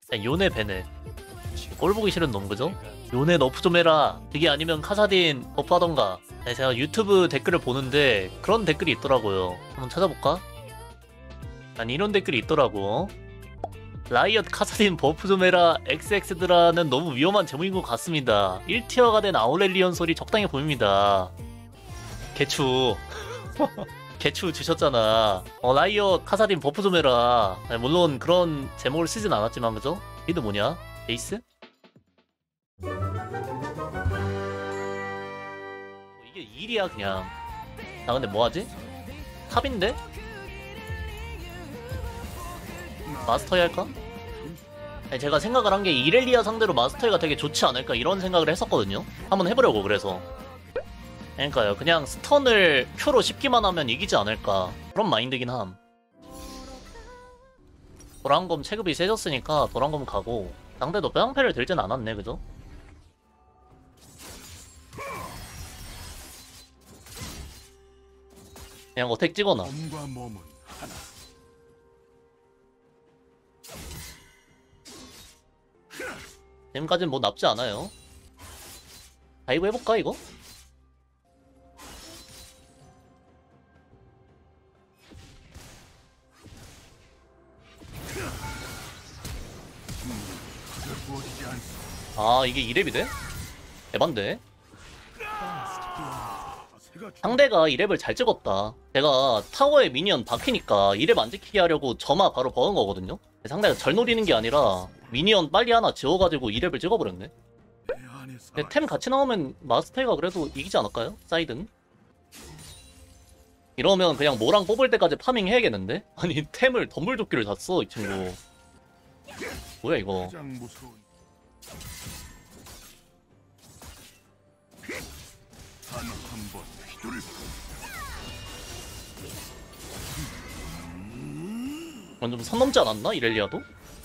요네 베네 꼴 보기 싫은 놈 그죠? 요네 너프 좀 해라. 그게 아니면 카사딘 버프하던가. 제가 유튜브 댓글을 보는데 그런 댓글이 있더라고요. 한번 찾아볼까? 아니 이런 댓글이 있더라고. 라이엇 카사딘 버프 좀 해라 XX드라는 너무 위험한 제목인 것 같습니다. 1티어가 된 아우렐리온 소리 적당해 보입니다. 개추 개추 주셨잖아. 라이엇 카사딘 버프 좀 해라. 아니, 물론 그런 제목을 쓰진 않았지만 그죠? 이도 뭐냐? 베이스? 이게 일이야 그냥. 나 근데 뭐하지? 탑인데? 마스터야 할까? 아니, 제가 생각을 한 게 이렐리아 상대로 마스터가 되게 좋지 않을까 이런 생각을 했었거든요. 한번 해보려고 그래서. 그러니까요. 그냥 스턴을 표로 씹기만 하면 이기지 않을까 그런 마인드긴 함. 도란검 체급이 세졌으니까 도란검 가고 상대도 뼈양패를 들진 않았네 그죠? 그냥 어택 찍어놔. 지금까진 뭐 나쁘지 않아요. 다이브 해볼까 이거? 아 이게 2렙이 돼? 대반데? 상대가 2렙을 잘 찍었다. 제가 타워에 미니언 박히니까 2렙 안 지키게 하려고 점화 바로 버은 거거든요? 상대가 절 노리는 게 아니라 미니언 빨리 하나 지워가지고 2렙을 찍어버렸네. 근데 템 같이 나오면 마스터가 그래도 이기지 않을까요? 사이드는? 이러면 그냥 모랑 뽑을 때까지 파밍 해야겠는데? 아니 템을 덤불조끼를 샀어 이 친구. 뭐야 이거. 좀 선 넘지 않았나? 이렐리아도?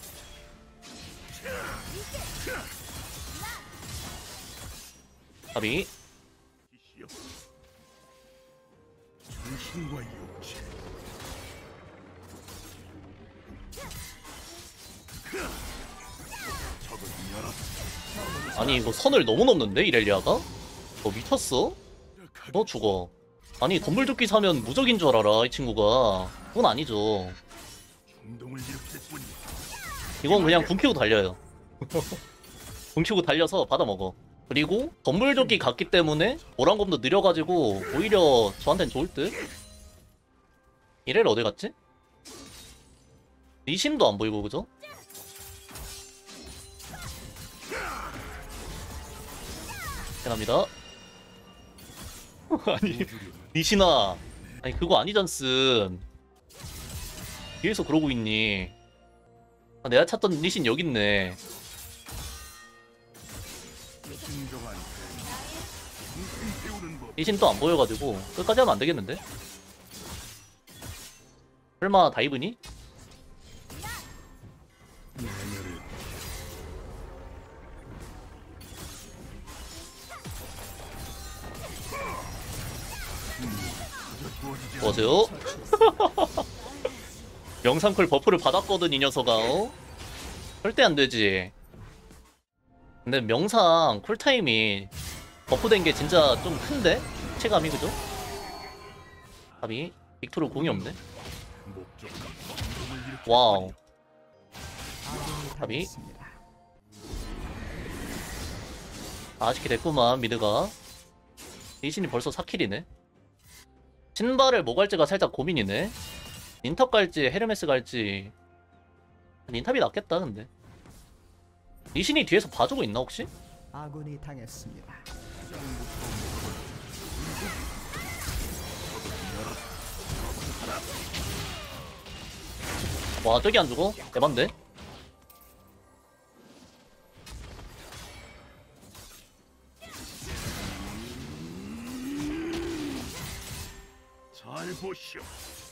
가비. 아니 이거 선을 너무 넘는데 이렐리아가? 너 미쳤어? 너 죽어. 아니 덤불조끼 사면 무적인 줄 알아라 이 친구가. 그건 아니죠. 이건 그냥 궁 키고 달려요. 궁 키고 달려서 받아먹어. 그리고 덤불조끼 갔기 때문에 오랑검도 느려가지고 오히려 저한텐 좋을 듯? 이래를 어디 갔지? 리신도 안 보이고 그죠? 미안합니다. 아니 리신아 아니 그거 아니잖슨. 뒤에서 그러고 있니? 아, 내가 찾던 리신 여기 있네. 리신 또 안 보여가지고 끝까지 하면 안 되겠는데? 설마 다이브니? 뭐하세요? 영상쿨 버프를 받았거든 이 녀석아. 어? 절대 안되지. 근데 명상 쿨타임이 버프된 게 진짜 좀 큰데? 체감이 그죠? 답이 빅토르 공이 없네. 와우. 답이 아쉽게 됐구만 미드가. 리신이 벌써 4킬이네. 신발을 뭐 갈지가 살짝 고민이네. 닌탑 갈지 헤르메스 갈지. 닌탑이 낫겠다 근데. 리신이 뒤에서 봐주고 있나 혹시? 아군이 당했습니다. 와 저기 안 죽어? 대반데? 잘 보시오.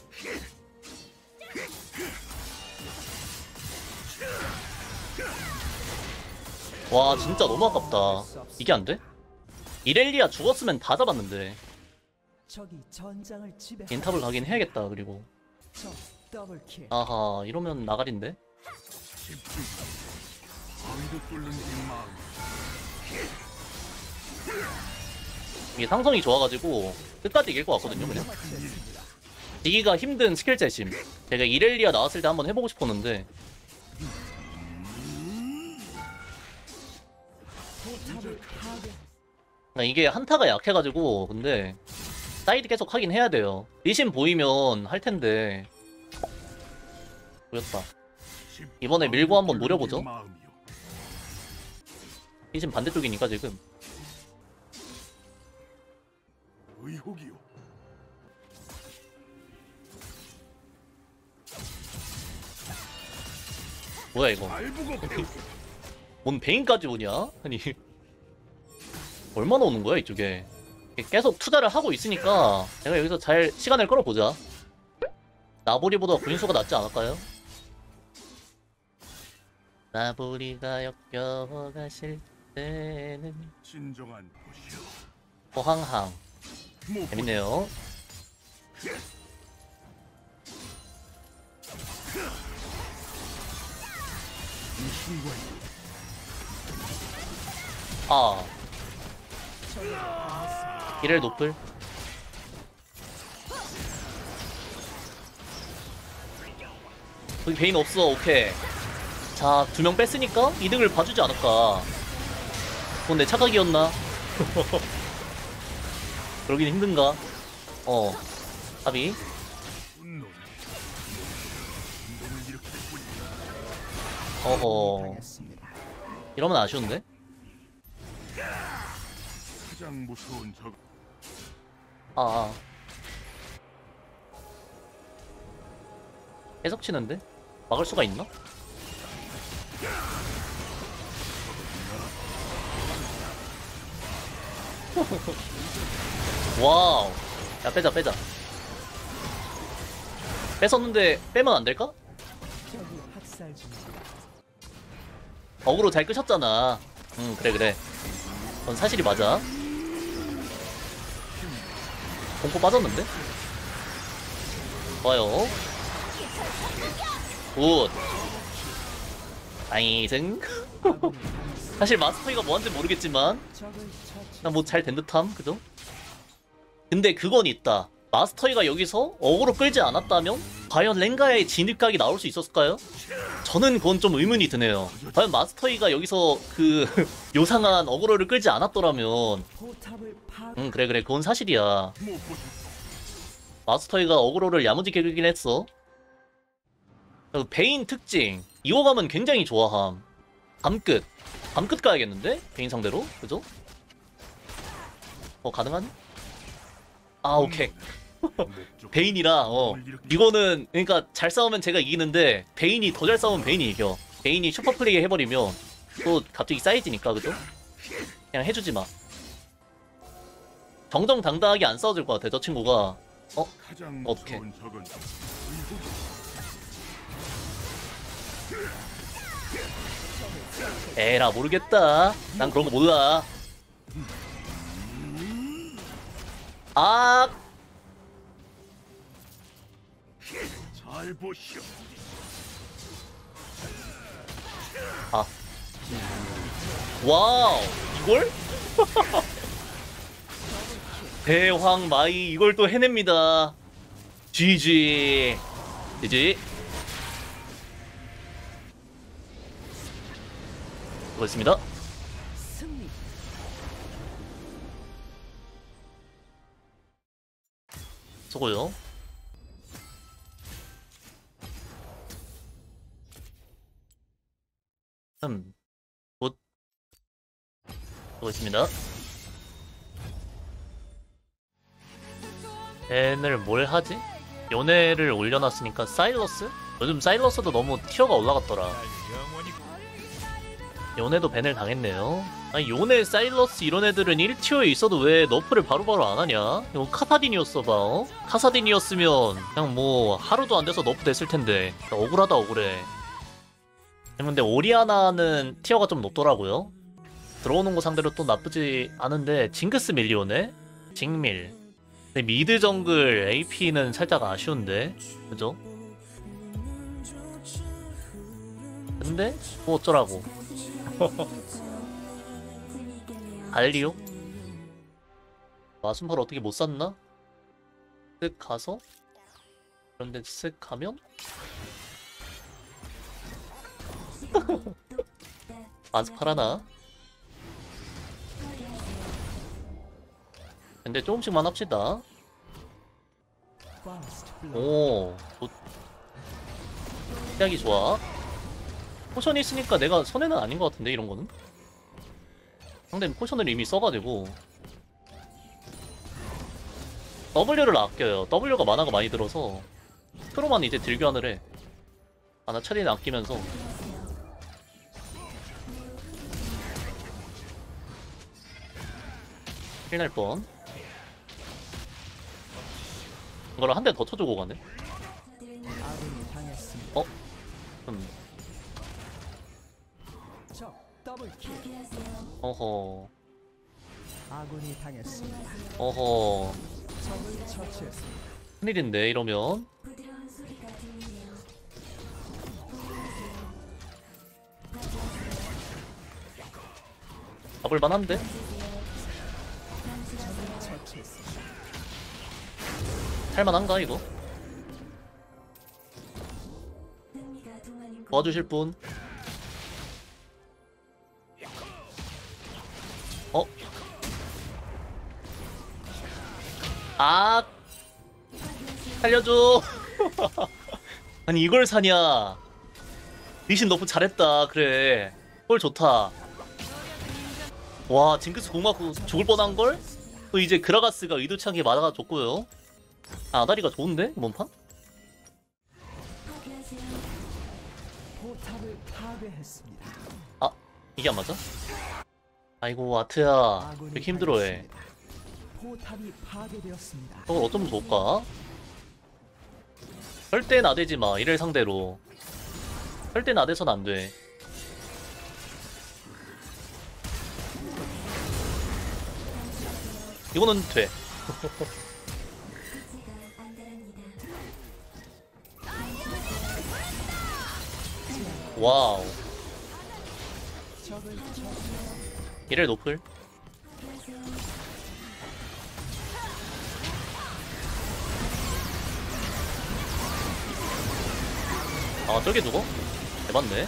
와 진짜 너무 아깝다. 이게 안 돼? 이렐리아 죽었으면 다 잡았는데. 적이 전장을 지배. 닌탑을 가긴 해야겠다. 그리고 적 더블킬. 아하 이러면 나가린데? 이게 상성이 좋아가지고 끝까지 이길 것 같거든요. 그냥 이기가 힘든 스킬 재심. 제가 이렐리아 나왔을 때 한번 해보고 싶었는데 이게 한타가 약해가지고. 근데 사이드 계속 하긴 해야 돼요. 리신 보이면 할 텐데. 보였다. 이번에 밀고 한번 노려보죠. 리신 반대쪽이니까 지금. 의혹이요. 뭐야 이거. 뭔 베인까지 오냐? 아니 얼마나 오는 거야 이쪽에. 계속 투자를 하고 있으니까 내가 여기서 잘 시간을 끌어보자. 나보리보다 구인수가 낫지 않을까요? 나보리가 역겨가실 때는 진정한 곳이요. 호황항. 재밌네요. 아 이렐 노플. 여기 베인 없어. 오케이. 자, 2명 뺐으니까 이득을 봐주지 않을까. 그건 내 착각이었나? 그러긴 힘든가? 합이. 어허. 당했습니다. 이러면 아쉬운데? 가장 무서운 적. 아. 해석 치는데? 막을 수가 있나? 와우. 야, 빼자. 뺏었는데 빼면 안 될까? 적이 학살 중입니다. 어그로 잘 끄셨잖아. 그래. 그건 사실이 맞아. 공포 빠졌는데? 좋아요. 굿. 나이승. 사실 마스터이가 뭐한지 모르겠지만 적을 처치. 그냥 뭐 잘 된 듯함, 그죠? 근데 그건 있다. 마스터이가 여기서 어그로 끌지 않았다면 과연 랭가의 진입각이 나올 수 있었을까요? 저는 그건 좀 의문이 드네요. 과연 마스터이가 여기서 그 요상한 어그로를 끌지 않았더라면. 포탑을 파. 그래 그건 사실이야. 마스터이가 어그로를 야무지게 끌긴 했어. 베인 특징 이거 가면 굉장히 좋아함. 밤끝 가야겠는데? 베인 상대로? 그죠? 가능하니? 아 오케이. 베인이라 이거는 그러니까 잘 싸우면 제가 이기는데 베인이 더 잘 싸우면 베인이 이겨. 베인이 슈퍼플레이 해버리면 또 갑자기 쌓이지니까. 그죠? 그냥 해주지 마. 정정당당하게 안 싸워줄 것 같아 저 친구가. 어떡해. 에라 모르겠다. 난 그런 거 몰라. 아 잘 보시오. 와우 이걸? 대황 마이 이걸 또 해냅니다. GG. 수고했습니다. 승리. 수고요. 굿. 수고했습니다. 벤을 뭘 하지? 요네를 올려놨으니까 사일러스? 요즘 사일러스도 너무 티어가 올라갔더라. 요네도 벤을 당했네요. 아니 요네, 사일러스 이런 애들은 1티어에 있어도 왜 너프를 바로바로 안 하냐? 이거 카사딘이었어봐. 카사딘이었으면 그냥 뭐 하루도 안 돼서 너프 됐을 텐데. 억울하다 억울해. 근데 오리아나는 티어가 좀 높더라고요. 들어오는 거 상대로 또 나쁘지 않은데 징크스 밀리오네? 징밀. 근데 미드 정글 AP는 살짝 아쉬운데, 그죠? 근데 뭐 어쩌라고. 갈리오? 마순팔 어떻게 못 샀나? 쓱 가서 그런데 쓱 가면 마순팔 하나? 근데 조금씩만 합시다. First blood. 오, 시작이 좋아. 포션이 있으니까 내가 손해는 아닌 것 같은데, 이런 거는? 상대는 포션을 이미 써가지고 W를 아껴요. W가 만화가 많이 들어서 프로만 이제 딜교환을 해. 만화 처리는 아끼면서. 큰일 날 뻔. 이걸 한 대 더 쳐주고 가네. 아군이 당했습니다. 어? 적 더블킬. 어허. 아군이 당했습니다. 어허. 적을 처치했습니다. 큰일인데, 이러면. 잡을만 한데? 적을 처치했습니다. 할만한가, 이거? 도와주실 분? 어? 아! 살려줘! 아니, 이걸 사냐? 리신 너프 잘했다, 그래. 헐, 좋다. 와, 징크스 공 맞고 죽을 뻔한걸? 또 이제 그라가스가 의도치 않게 맞아줬고요. 아, 아다리가 좋은데? 이번 판? 포탑을 파괴했습니다. 아, 이게 안 맞아? 아이고, 아트야. 왜 아군이 이렇게 힘들어해. 당했습니다. 포탑이 파괴되었습니다. 저걸 어쩌면 좋을까? 절대 나대지 마, 이를 상대로. 절대 나대선 안 돼. 이거는 돼. 와우. 적을 처치. 이를 노플. 아, 저게 누구? 대박네.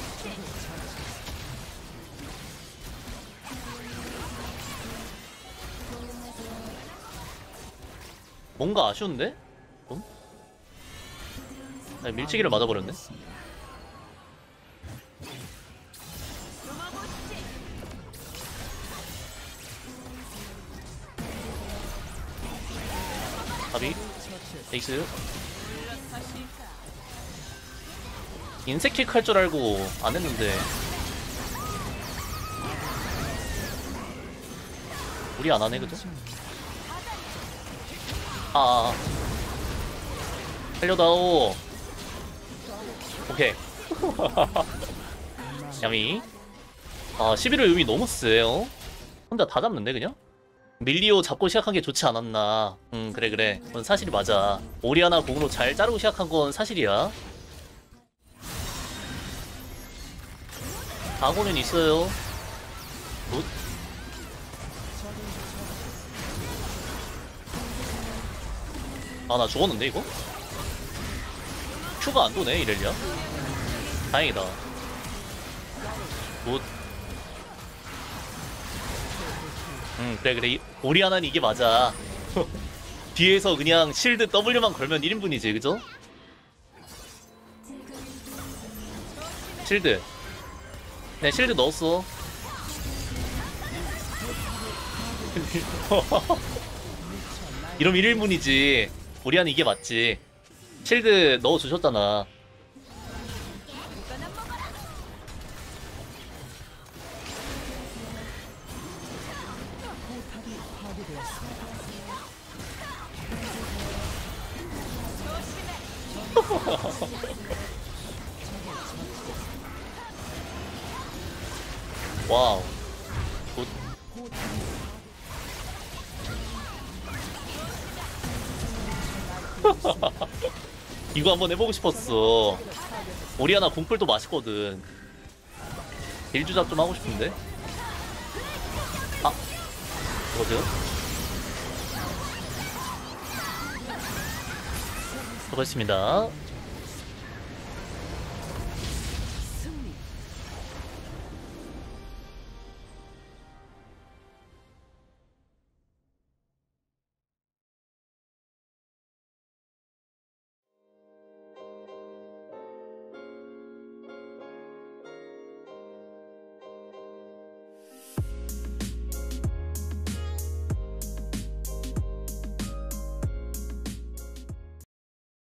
뭔가 아쉬운데? 좀? 아니, 밀치기를 맞아버렸네. 가비, 에이스. 인색킥 할 줄 알고 안 했는데. 우리 안 하네, 그죠? 아. 살려다오. 오케이. 야미. 아, 11호 유미 너무 세요. 혼자 다 잡는데, 그냥? 밀리오 잡고 시작한 게 좋지 않았나. 그래, 그래. 그건 사실이 맞아. 오리아나 공으로 잘 자르고 시작한 건 사실이야. 각오는 있어요. 굿. 아, 나 죽었는데, 이거? 큐가 안 도네, 이렐리아. 다행이다. 굿. 그래, 그래. 오리아나는 이게 맞아. 뒤에서 그냥 실드 W만 걸면 1인분이지, 그죠? 실드. 네, 실드 넣었어. 이러면 1인분이지. 오리아는 이게 맞지. 실드 넣어주셨잖아. 포탑이 파괴되었습니다. 와우. 굿. 이거 한번 해보고 싶었어. 오리아나 공풀도 맛있거든. 딜 조작 좀 하고 싶은데. 아, 뭐죠? 수고했습니다.